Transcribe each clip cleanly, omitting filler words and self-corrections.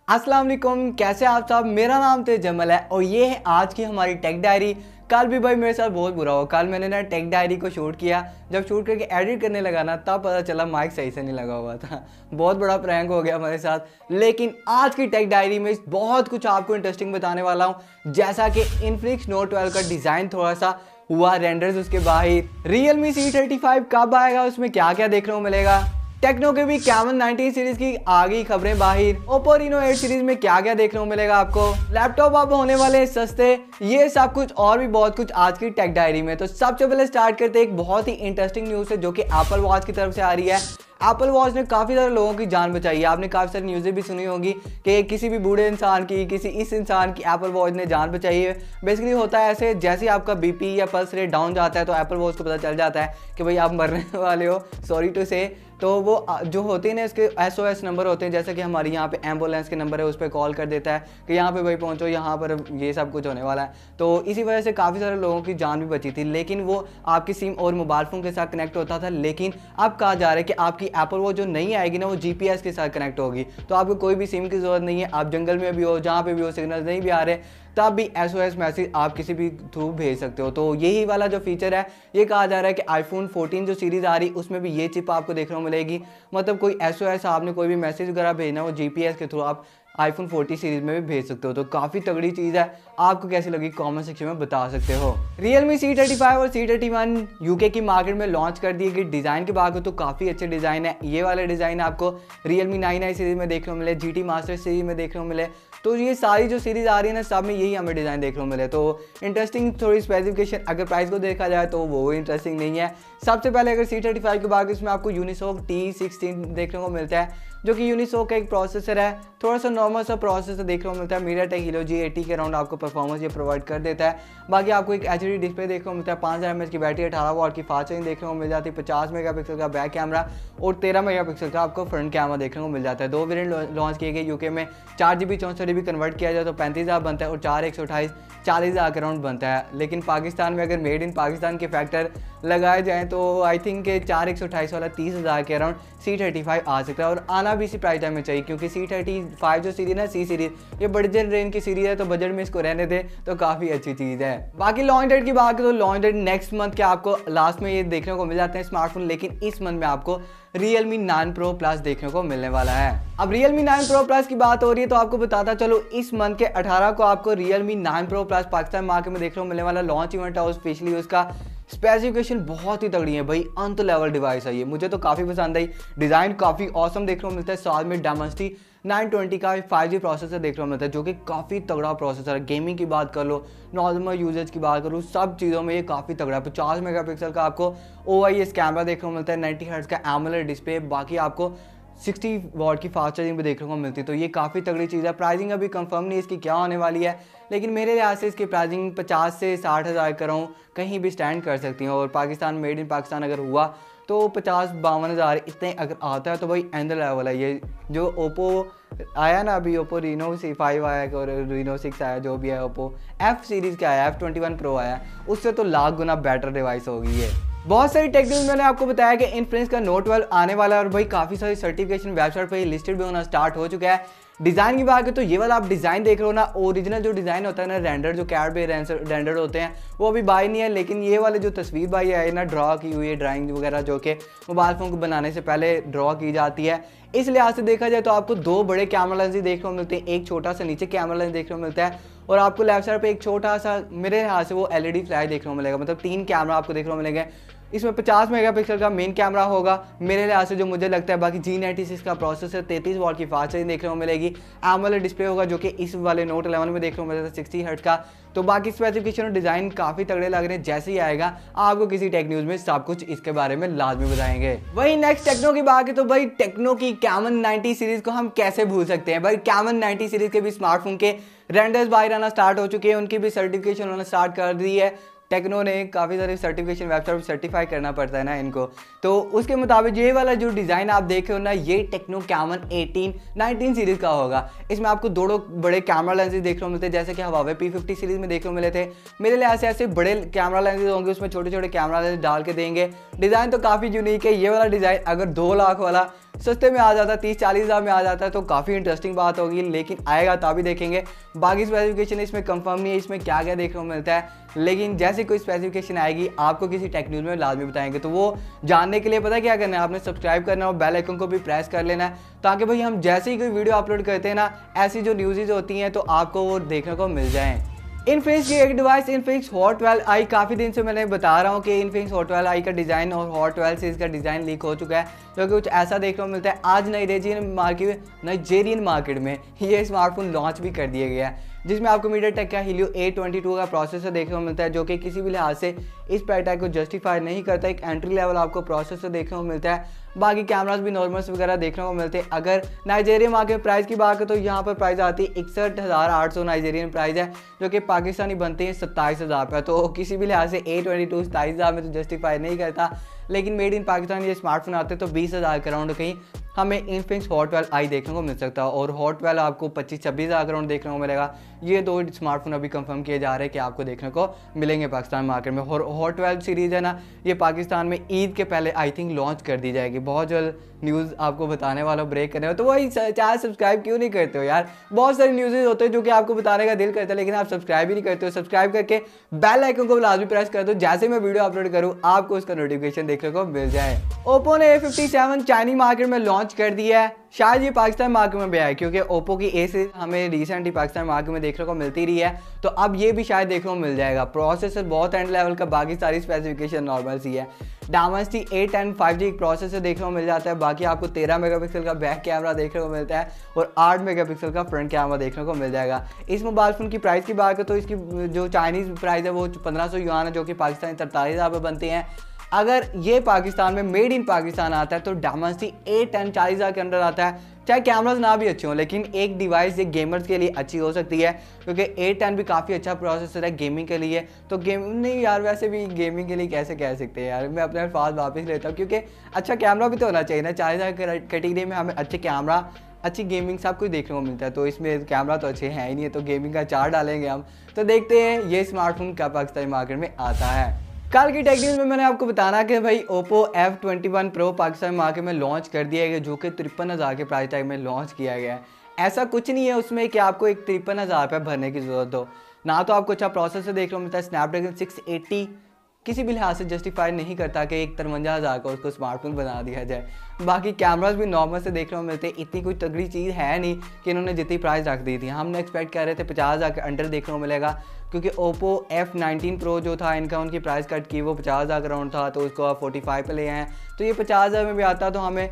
अस्सलाम वालेकुम, कैसे आप सब। मेरा नाम तो जमल है और ये है आज की हमारी टेक डायरी। कल भी भाई मेरे साथ बहुत बुरा हुआ। कल मैंने ना टेक डायरी को शूट किया, जब शूट करके एडिट करने लगा ना तब पता चला माइक सही से नहीं लगा हुआ था। बहुत बड़ा प्रैंक हो गया हमारे साथ। लेकिन आज की टेक डायरी में बहुत कुछ आपको इंटरेस्टिंग बताने वाला हूँ, जैसा कि इन्फिनिक्स नोट 12 का डिज़ाइन थोड़ा सा हुआ रेंडर्स उसके बाहर, Realme C35 कब आएगा, उसमें क्या क्या देखने को मिलेगा, टेक्नो के भी कैमन 90 सीरीज की आ गई खबरें बाहर, ओप्पो Reno 8 सीरीज में क्या क्या देखने को मिलेगा आपको, लैपटॉप अब होने वाले हैं सस्ते, ये सब कुछ और भी बहुत कुछ आज की टेक डायरी में। तो सबसे पहले स्टार्ट करते हैं एक बहुत ही इंटरेस्टिंग न्यूज़ है जो कि एप्पल वॉच की तरफ से आ रही है। एप्पल वॉच ने काफ़ी सारे लोगों की जान बचाई है। आपने काफ़ी सारी न्यूज़ें भी सुनी होगी कि किसी भी बूढ़े इंसान की, किसी इस इंसान की एप्पल वॉच ने जान बचाई है। बेसिकली होता है ऐसे, जैसे आपका बीपी या पल्स रेट डाउन जाता है तो एप्पल वॉच को पता चल जाता है कि भाई आप मरने वाले हो, सॉरी टू से। तो वो जो होते हैं ना, इसके SOS नंबर होते हैं, जैसे कि हमारे यहाँ पे एम्बुलेंस के नंबर है, उस पर कॉल कर देता है कि यहाँ पे भाई पहुँचो, यहाँ पर ये सब कुछ होने वाला है। तो इसी वजह से काफ़ी सारे लोगों की जान भी बची थी। लेकिन वो आपकी सिम और मोबाइल फ़ोन के साथ कनेक्ट होता था। लेकिन अब कहा जा रहा है कि आपकी एप्पल वॉच जो नहीं आएगी ना, वो GPS के साथ कनेक्ट होगी। तो आपको कोई भी सिम की ज़रूरत नहीं है। आप जंगल में भी हो, जहाँ पे भी हो, सिग्नल नहीं भी आ रहे, तब भी SOS मैसेज आप किसी भी थ्रू भेज सकते हो। तो यही वाला जो फीचर है, ये कहा जा रहा है कि iPhone 14 जो सीरीज़ आ रही, उसमें भी ये चिप आपको देखने को मिलेगी। मतलब कोई SOS आपने कोई भी मैसेज वगैरह भेजना हो, GPS के थ्रू आप iPhone 14 सीरीज में भी भेज सकते हो। तो काफ़ी तगड़ी चीज़ है। आपको कैसी लगी कमेंट सेक्शन में बता सकते हो। Realme C35 और C31 UK की मार्केट में लॉन्च कर दिए गए। डिज़ाइन की बात करो तो काफ़ी अच्छे डिज़ाइन है। ये वाले डिज़ाइन आपको Realme 9i सीरीज में देखने को मिले, GT Master सीरीज में देखने को मिले। तो ये सारी जो सीरीज़ आ रही है ना, सब में यही हमें डिज़ाइन देखने को मिले। तो इंटरेस्टिंग थोड़ी स्पेसिफिकेशन, अगर प्राइस को देखा जाए तो वो इंटरेस्टिंग नहीं है। सबसे पहले अगर C35 की बात, इसमें आपको Unisoc T16 देखने को मिलता है, जो कि Unisoc का एक प्रोसेसर है। थोड़ा सा नॉर्मल सा प्रोसेसर देखने को मिलता है। MediaTek Helio G80 के अराउंड आपको परफॉर्मेंस ये प्रोवाइड कर देता है। बाकी आपको एक HD डिस्प्ले देखने को मिलता है, 5000 mAh की बैटरी, 18 वाट की फास्ट चार्जिंग देखने को मिल जाती है, 50 मेगापिक्सल का बैक कैमरा और 13 मेगापिक्सल का आपको फ्रंट कैमरा देखने को मिल जाता है। 2 वेरिएंट लॉन्च किए गए UK में। 4GB 64GB कन्वर्ट किया जाए तो 35,000 बनता है और 4 128 40,000 के अराउंड बनता है। लेकिन पाकिस्तान में अगर मेड इन पाकिस्तान के फैक्टर लगाए जाएँ तो आई थिंक 4 128 वाला 30,000 के अराउंड C35 आ सकता है। और आना भी इसी प्राइस टाइम में चाहिए, क्योंकि C35 जो सीरीज है, C सीरीज, ये बजट रेंज की सीरीज है, तो बजट में इसको रहने दे तो काफ़ी अच्छी चीज़ है। बाकी लॉन्च डेट की बात करें तो लॉन्च डेट नेक्स्ट मंथ के आपको लास्ट में ये देखने को मिल जाते हैं स्मार्टफोन। लेकिन इस मंथ में आपको Realme 9 Pro Plus देखने को मिलने वाला है। अब Realme 9 Pro Plus की बात हो रही है तो आपको बताता चलो, इस मंथ के 18 को आपको Realme 9 Pro Plus Pakistan market में देखने को मिलने वाला। लॉन्च इवेंट है, स्पेशली उसका स्पेसिफिकेशन बहुत ही तगड़ी है भाई। अंत लेवल डिवाइस है ये, मुझे तो काफ़ी पसंद आई। डिज़ाइन काफ़ी ऑसम देखने को मिलता है। साथ में Dimensity 920 का 5G प्रोसेसर देखने को मिलता है, जो कि काफ़ी तगड़ा प्रोसेसर है। गेमिंग की बात कर लो, नॉर्मल यूजेज की बात करूँ, सब चीज़ों में ये काफ़ी तगड़ा है। 50 मेगापिक्सल का आपको OIS कैमरा देखने को मिलता है, 90 हर्ट्ज का AMOLED डिस्प्ले, बाकी आपको 60 वाट की फास्ट चार्जिंग भी देखने को मिलती है। तो ये काफ़ी तगड़ी चीज़ है। प्राइसिंग अभी कंफर्म नहीं इसकी क्या होने वाली है, लेकिन मेरे लिहाज से इसकी प्राइसिंग 50 से 60 हज़ार कराऊँ कहीं भी स्टैंड कर सकती हैं। और पाकिस्तान, मेड इन पाकिस्तान अगर हुआ तो 50-52 हज़ार इतने अगर आता है तो भाई एंड लेवल है। ये जो ओप्पो आया ना अभी, ओप्पो Reno C5 आया और Reno 6 आया, जो भी है ओप्पो F सीरीज़ का आया, F21 Pro आया, उससे तो लाख गुना बेटर डिवाइस होगी ये। बहुत सारी टेक न्यूज़ मैंने आपको बताया कि इन्फिनिक्स का नोट 12 आने वाला है और भाई काफ़ी सारी सर्टिफिकेशन वेबसाइट पर लिस्टेड भी होना स्टार्ट हो चुका है। डिज़ाइन की बात करें तो ये वाला आप डिज़ाइन देख रहे हो ना, ओरिजिनल जो डिज़ाइन होता है ना, रेंडर जो कैड पे रेंडर होते हैं, वो अभी बाय नहीं है। लेकिन ये वाले जो तस्वीर भाई है ना, ड्रॉ की हुई है, ड्राइंग वगैरह जो कि मोबाइल फ़ोन को बनाने से पहले ड्रॉ की जाती है, इस लिहाज से देखा जाए तो आपको 2 बड़े कैमरा लेंस देखने को मिलते हैं। एक छोटा सा नीचे कैमरा लेंस देखने को मिलता है और आपको लेफ्ट साइड पे एक छोटा सा, मेरे लिहाज से वो LED फ्लैश देखने को मिलेगा। मतलब 3 कैमरा आपको देखने को मिलेंगे। इसमें 50 मेगापिक्सल का मेन कैमरा होगा मेरे लिहाज से, जो मुझे लगता है। बाकी G96 का प्रोसेसर, 33 वाट की फास्ट चार्जिंग देखने को मिलेगी। AMOLED डिस्प्ले होगा, जो कि इस वाले नोट 11 में देखने को मिलता है 60 हर्ट्ज का। तो बाकी स्पेसिफिकेशन और डिज़ाइन काफ़ी तगड़े लग रहे हैं। जैसे ही आएगा आपको किसी टेक न्यूज़ में सब कुछ इसके बारे में लाजमी बताएंगे। वही नेक्स्ट टेक्नो की बात है तो भाई टेक्नो की कैमन 90 सीरीज़ को हम कैसे भूल सकते हैं। भाई कैमन 90 सीरीज़ के भी स्मार्टफोन के रेंडर्स बाहर आना स्टार्ट हो चुके हैं, उनकी भी सर्टिफिकेशन होना स्टार्ट कर दी है। टेक्नो ने काफ़ी सारे सर्टिफिकेशन वेबसाइट सर्टिफाई करना पड़ता है ना इनको, तो उसके मुताबिक ये वाला जो डिज़ाइन आप देख रहे हो ना, ये टेक्नो कैमन 19 सीरीज़ का होगा। इसमें आपको 2 बड़े कैमरा लेंसेज देखने को मिलते हैं, जैसे कि Huawei P50 सीरीज़ में देखने को मिले थे। मेरे लिहाज से ऐसे बड़े कैमरा लेंसेज होंगे, उसमें छोटे छोटे कैमरा लेंस डाल के देंगे। डिज़ाइन तो काफ़ी यूनिक है। ये वाला डिज़ाइन अगर 2 लाख वाला सस्ते में आ जाता है, 30-40 हज़ार में आ जाता है, तो काफ़ी इंटरेस्टिंग बात होगी। लेकिन आएगा तभी देखेंगे। बाकी स्पेसिफिकेशन इसमें कंफर्म नहीं है इसमें क्या क्या देखने को मिलता है, लेकिन जैसे कोई स्पेसिफिकेशन आएगी आपको किसी टेक न्यूज़ में लाजमी बताएंगे। तो वो जानने के लिए पता क्या करना है, आपने सब्सक्राइब करना है और बेल आइकन को भी प्रेस कर लेना है, ताकि भाई हम जैसे ही कोई वीडियो अपलोड करते हैं ना, ऐसी जो न्यूज़ होती हैं तो आपको वो देखने को मिल जाएँ। इनफिनिक्स की एक डिवाइस इनफिनिक्स हॉट 12i, काफ़ी दिन से मैंने बता रहा हूँ कि इनफिनिक्स हॉट 12i का डिज़ाइन और हॉट 12 सीरीज़ का डिज़ाइन लीक हो चुका है, जो कि कुछ ऐसा देखने को मिलता है। आज नाइजेरियन मार्केट में ये स्मार्टफोन लॉन्च भी कर दिया गया है, जिसमें आपको मीडियाटेक का हीलियो A22 का प्रोसेसर देखने को मिलता है, जो कि किसी भी लिहाज से इस प्राइस टैग को जस्टिफाई नहीं करता। एक एंट्री लेवल आपको प्रोसेसर देखने को मिलता है। बाकी कैमरास भी नॉर्मल्स वगैरह देखने को मिलते हैं। अगर नाइजेरिया मार्केट प्राइस की बात करें तो यहाँ पर प्राइस आती है 61,800 नाइजेरियन प्राइस है, जो कि पाकिस्तानी बनते हैं 27,000 रुपये। तो किसी भी लिहाज से A22 27,000 में तो जस्टिफाई नहीं करता, लेकिन मेड इन पाकिस्तान ये स्मार्टफोन आते तो 20,000 के अराउंड कहीं हमें इनफिनिक्स हॉट 12i देखने को मिल सकता है, और हॉट 12 आपको 25-26 हज़ार के अराउंड देखने को मिलेगा। ये दो स्मार्टफोन अभी कंफर्म किए जा रहे हैं कि आपको देखने को मिलेंगे पाकिस्तान मार्केट में। और हॉट 12 सीरीज़ है ना, ये पाकिस्तान में ईद के पहले आई थिंक लॉन्च कर दी जाएगी। बहुत जल्द न्यूज़ आपको बताने वाला, ब्रेक करने वाला। तो वही चाहे सब्सक्राइब क्यों नहीं करते हो यार, बहुत सारी न्यूज़ होते हैं जो कि आपको बताने का दिल करता है, लेकिन आप सब्सक्राइब ही नहीं करते हो। सब्सक्राइब करके बेल आइकन को लाजमी प्रेस कर दो, जैसे मैं वीडियो अपलोड करूँ आपको उसका नोटिफिकेशन देखने को मिल जाए। ओप्पो ने A57 चाइनीज मार्केट में लॉन्च कर दिया है। शायद ये पाकिस्तान मार्केट में भी आए, क्योंकि ओप्पो की ए सीरीज हमें रिसेंटली पाकिस्तान मार्केट में देखने को मिलती रही है, तो अब ये भी शायद देखने को मिल जाएगा। प्रोसेसर बहुत एंड लेवल का, बाकी सारी स्पेसिफिकेशन नॉर्मल सी है। डायमेंसिटी 810 5G प्रोसेसर देखने को मिल जाता है। बाकी आपको 13 मेगापिक्सल का बैक कैमरा देखने को मिलता है और 8 मेगापिक्सल का फ्रंट कैमरा देखने को मिल जाएगा। इस मोबाइल फोन की प्राइस की बात करें तो इसकी जो चाइनीज़ प्राइस है वो 1500 युआन है, जो कि पाकिस्तानी 43,000 रुपये बनती हैं। अगर ये पाकिस्तान में मेड इन पाकिस्तान आता है तो डायमेंसिटी 810 40,000 के अंदर आता है। चाहे कैमराज ना भी अच्छे हों, लेकिन एक डिवाइस ये गेमर्स के लिए अच्छी हो सकती है, क्योंकि 810 भी काफ़ी अच्छा प्रोसेसर है गेमिंग के लिए। तो नहीं यार, वैसे भी गेमिंग के लिए कैसे कह सकते हैं यार, मैं अपने अल्फाज वापस लेता हूँ, क्योंकि अच्छा कैमरा भी तो होना चाहिए ना। 40,000 कैटेगरी में हमें अच्छे कैमरा, अच्छी गेमिंग सब कुछ देखने को मिलता है, तो इसमें कैमरा तो अच्छे हैं ही नहीं है, तो गेमिंग का चार्ट डालेंगे हम। तो देखते हैं ये स्मार्टफोन कब पाकिस्तानी मार्केट में आता है। कल की टेक न्यूज़ में मैंने आपको बताना कि भाई Oppo F21 Pro Pakistan market में लॉन्च कर दिया गया, जो कि 53,000 के प्राइस टैग में लॉन्च किया गया है। ऐसा कुछ नहीं है उसमें कि आपको एक 53,000 रुपये भरने की ज़रूरत हो ना, तो आपको अच्छा प्रोसेसर देखने को मिलता है। स्नैपड्रैगन 680 किसी भी लिहाज से जस्टिफाई नहीं करता कि एक 53,000 का उसको स्मार्टफोन बना दिया जाए। बाकी कैमरास भी नॉर्मल से देखने को मिलते हैं, इतनी कोई तगड़ी चीज़ है नहीं कि इन्होंने जितनी प्राइस रख दी थी। हमने एक्सपेक्ट कर रहे थे 50,000 के अंडर देखने को मिलेगा, क्योंकि Oppo F19 Pro जो था इनका, उनकी प्राइस कट की वो 50,000 का राउंड था, तो उसको आप 45 पे ले आए हैं। तो ये 50,000 में भी आता तो हमें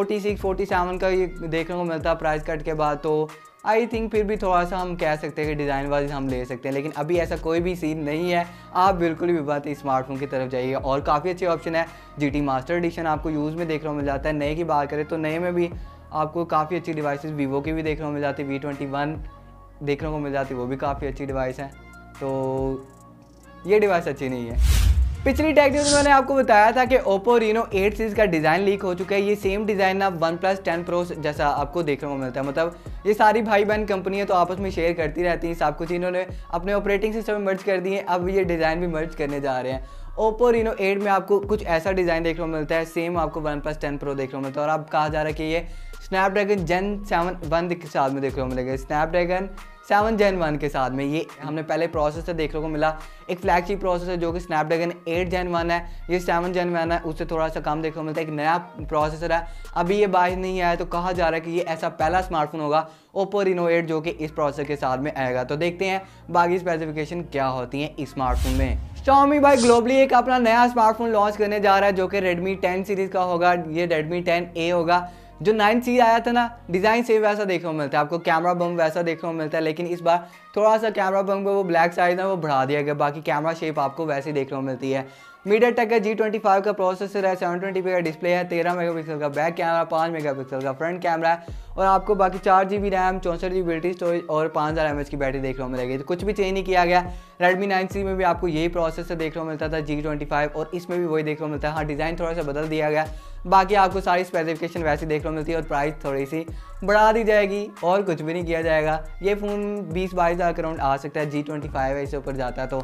46-47 का ये देखने को मिलता प्राइस कट के बाद। तो आई थिंक फिर भी थोड़ा सा हम कह सकते हैं कि डिज़ाइन वाइज हम ले सकते हैं, लेकिन अभी ऐसा कोई भी सीन नहीं है। आप बिल्कुल भी बात स्मार्टफोन की तरफ जाइए, और काफ़ी अच्छे ऑप्शन है। GT मास्टर एडिशन आपको यूज़ में देखने को मिल जाता है। नए की बात करें तो नए में भी आपको काफ़ी अच्छी डिवाइसेस वीवो की भी देखने को मिल जाती है, V21 देखने को मिल जाती है, वो भी काफ़ी अच्छी डिवाइस है। तो ये डिवाइस अच्छी नहीं है। पिछली टेक न्यूज़ में मैंने आपको बताया था कि Oppo Reno 8 सीरीज़ का डिज़ाइन लीक हो चुका है। ये सेम डिज़ाइन ना OnePlus 10 Pro जैसा आपको देखने को मिलता है। मतलब ये सारी भाई बहन कंपनियां तो आपस में शेयर करती रहती हैं सब कुछ, इन्होंने अपने ऑपरेटिंग सिस्टम में मर्ज कर दिए, अब ये डिज़ाइन भी मर्ज करने जा रहे हैं। Oppo Reno 8 में आपको कुछ ऐसा डिज़ाइन देखने को मिलता है, सेम आपको OnePlus 10 Pro देखने को मिलता है, और अब कहा जा रहा है कि ये स्नैपड्रैगन Gen 7 1 के साथ में देखने को मिलेगा। स्नैपड्रैगन 7 Gen 1 के साथ में ये हमने पहले प्रोसेसर देखने को मिला, एक फ्लैगशिप प्रोसेसर जो कि स्नैपड्रैगन 8 Gen 1 है। ये 7 Gen 1 है, उससे थोड़ा सा कम देखने को मिलता है। एक नया प्रोसेसर है, अभी ये बाहर नहीं आया, तो कहा जा रहा है कि ये ऐसा पहला स्मार्टफोन होगा Oppo Reno 8 जो कि इस प्रोसेसर के साथ में आएगा। तो देखते हैं बाकी स्पेसिफिकेशन क्या होती हैं इस स्मार्टफोन में। Xiaomi भाई ग्लोबली एक अपना नया स्मार्टफोन लॉन्च करने जा रहा है, जो कि Redmi 10 सीरीज़ का होगा। ये Redmi 10A होगा। जो 9C आया था ना, डिज़ाइन से वैसा देखने को मिलता है, आपको कैमरा बम वैसा देखने को मिलता है, लेकिन इस बार थोड़ा सा कैमरा बम का वो ब्लैक साइड है वो बढ़ा दिया गया, बाकी कैमरा शेप आपको वैसे देखने को मिलती है। मीडियाटेक का G25 का प्रोसेसर है, 720p का डिस्प्ले है, 13 मेगापिक्सल का बैक कैमरा, 5 मेगापिक्सल का फ्रंट कैमरा है, और आपको बाकी 4GB RAM, 64GB battery storage और 5000 mAh की बैटरी देखने को मिलेगी। तो कुछ भी चेंज नहीं किया गया। Redmi 9C में भी आपको यही प्रोसेसर देखने को मिलता था G25, और इसमें भी वही देखने को मिलता है। हाँ, डिज़ाइन थोड़ा सा बदल दिया गया, बाकी आपको सारी स्पेसिफिकेशन वैसी देखने को मिलती है, और प्राइस थोड़ी सी बढ़ा दी जाएगी, और कुछ भी नहीं किया जाएगा। ये फ़ोन 20-22 हज़ार के राउंड आ सकता है। G25 है, इससे ऊपर जाता है तो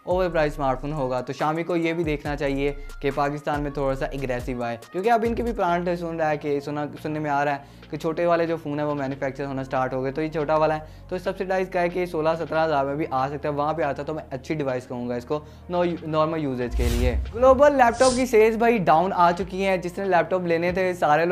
ओवर प्राइस स्मार्टफोन होगा। तो शामी को ये भी देखना चाहिए कि पाकिस्तान में थोड़ा सा एग्रेसिव आए, क्योंकि अब इनके भी प्लांट सुन रहा है कि सुनने में आ रहा है कि छोटे वाले जो फ़ोन है वो मैन्युफैक्चर होना स्टार्ट हो गए। तो ये छोटा वाला है तो सब्सिडाइज का है कि 16-17 हज़ार में भी आ सकता है। वहाँ पे आता तो मैं अच्छी डिवाइस कहूँगा इसको नॉर्मल यूजेज के लिए। ग्लोबल लैपटॉप की सेल्स भाई डाउन आ चुकी हैं। जिसने लैपटॉप लेने थे सारे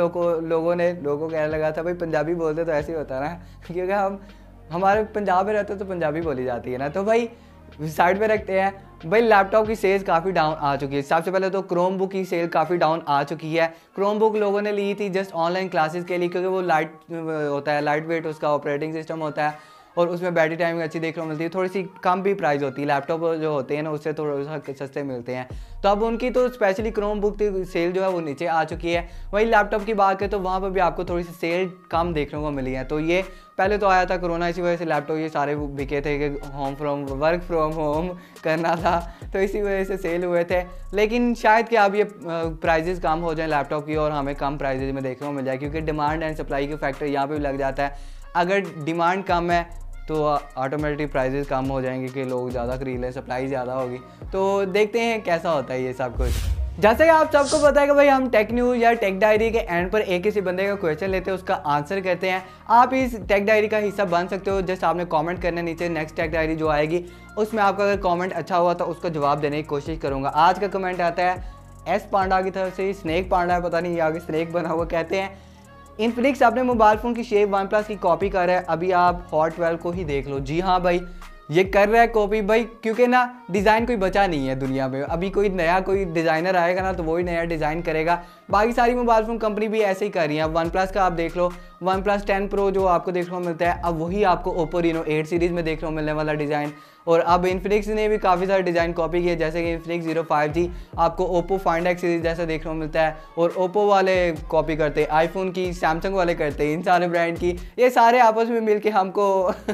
लोगों को कहने लगा था भाई पंजाबी बोलते तो ऐसे ही होता ना, क्योंकि हमारे पंजाब में रहते तो पंजाबी बोली जाती है ना। तो भाई साइड पे रखते हैं। भाई लैपटॉप की सेल्स काफ़ी डाउन आ चुकी है। सबसे पहले तो क्रोम बुक की सेल काफ़ी डाउन आ चुकी है। क्रोम बुक लोगों ने ली थी जस्ट ऑनलाइन क्लासेस के लिए, क्योंकि वो लाइट होता है, लाइट वेट उसका ऑपरेटिंग सिस्टम होता है और उसमें बैटरी टाइमिंग अच्छी देखने को मिलती है। थोड़ी सी कम भी प्राइस होती है, लैपटॉप जो होते हैं ना उससे थोड़ा सा सस्ते मिलते हैं। तो अब उनकी तो स्पेशली क्रोम बुक की सेल जो है वो नीचे आ चुकी है। वही लैपटॉप की बात करें तो वहाँ पर भी आपको थोड़ी सी सेल कम देखने को मिली है। तो ये पहले तो आया था कोरोना, इसी वजह से लैपटॉप ये सारे बिके थे कि वर्क फ्रॉम होम करना था, तो इसी वजह से सेल हुए थे। लेकिन शायद कि अब ये प्राइजेस कम हो जाएं लैपटॉप की और हमें कम प्राइजेज में देखने को मिल जाए, क्योंकि डिमांड एंड सप्लाई के फैक्टर यहाँ पे भी लग जाता है। अगर डिमांड कम है तो ऑटोमेटिक प्राइजेस कम हो जाएंगे कि लोग ज़्यादा खरीद लें, सप्लाई ज़्यादा होगी। तो देखते हैं कैसा होता है ये सब कुछ। जैसे कि आप सबको पता है कि भाई हम टेक न्यूज़ या टेक डायरी के एंड पर एक किसी बंदे का क्वेश्चन लेते हैं, उसका आंसर कहते हैं। आप इस टेक डायरी का हिस्सा बन सकते हो। जस्ट आपने कमेंट करने नीचे नेक्स्ट टेक डायरी जो आएगी उसमें आपका अगर कमेंट अच्छा हुआ तो उसका जवाब देने की कोशिश करूँगा। आज का कमेंट आता है एस पांडा की तरफ से। स्नेक पांडा है, पता नहीं आगे स्नेक बना हुआ। कहते हैं इन्फिनिक्स अपने मोबाइल फ़ोन की शेप वन प्लस की कॉपी कर रहा है, अभी आप हॉट 12 को ही देख लो। जी हाँ भाई, ये कर रहा है कॉपी भाई, क्योंकि ना डिज़ाइन कोई बचा नहीं है दुनिया में। अभी कोई डिज़ाइनर आएगा ना तो वही नया डिज़ाइन करेगा। बाकी सारी मोबाइल फ़ोन कंपनी भी ऐसे ही कर रही हैं। अब वन प्लस का आप देख लो, वन प्लस 10 प्रो जो आपको देखने को मिलता है, अब वही आपको ओप्पो रीनो 8 सीरीज़ में देखने को मिलने वाला डिज़ाइन। और अब इन्फिनिक्स ने भी काफ़ी सारे डिज़ाइन कॉपी किए, जैसे कि इन्फिनिक्स 05G आपको ओप्पो फाइंड एक्स सीरीज़ जैसा देखने को मिलता है। और ओप्पो वाले कॉपी करते हैं आईफोन की, सैमसंग वाले करते हैं इन सारे ब्रांड की। ये सारे आपस में मिल के हमको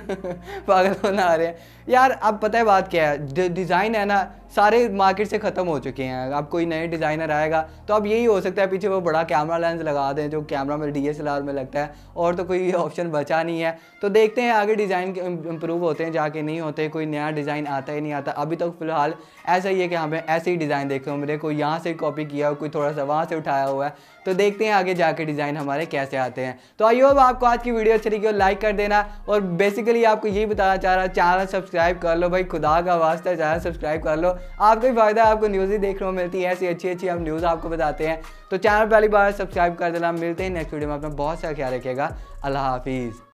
पागल बना रहे हैं यार। अब पता है बात क्या है, डिज़ाइन है ना सारे मार्केट से ख़त्म हो चुके हैं। अब कोई नए डिज़ाइनर आएगा तो अब यही हो सकता है पीछे वो बड़ा कैमरा लेंस लगा दें जो कैमरा में DSLR में लगता है, और तो कोई ऑप्शन बचा नहीं है। तो देखते हैं आगे डिज़ाइन इम्प्रूव होते हैं जाके, नहीं होते, कोई नया डिज़ाइन आता ही नहीं आता। अभी तक फ़िलहाल ऐसा ही है कि हमें ऐसे ही डिज़ाइन देखने को मिले, कोई यहाँ से कॉपी किया, कोई थोड़ा सा वहाँ से उठाया हुआ है। तो देखते हैं आगे जाके डिज़ाइन हमारे कैसे आते हैं। तो आई होप आपको आज की वीडियो अच्छी लगी हो, लाइक कर देना। और बेसिकली आपको यही बताना चाह रहा, चैनल सब्सक्राइब कर लो भाई, खुदा का वास्ता चैनल सब्सक्राइब कर लो। आपको ही फ़ायदा है, आपको न्यूज़ ही देखने को मिलती है, ऐसी अच्छी हम न्यूज़ आपको बताते हैं। तो चैनल पहली बार सब्सक्राइब कर देना। मिलते हैं नेक्स्ट वीडियो में, अपना बहुत सा ख्याल रखिएगा। अल्लाह हाफिज़।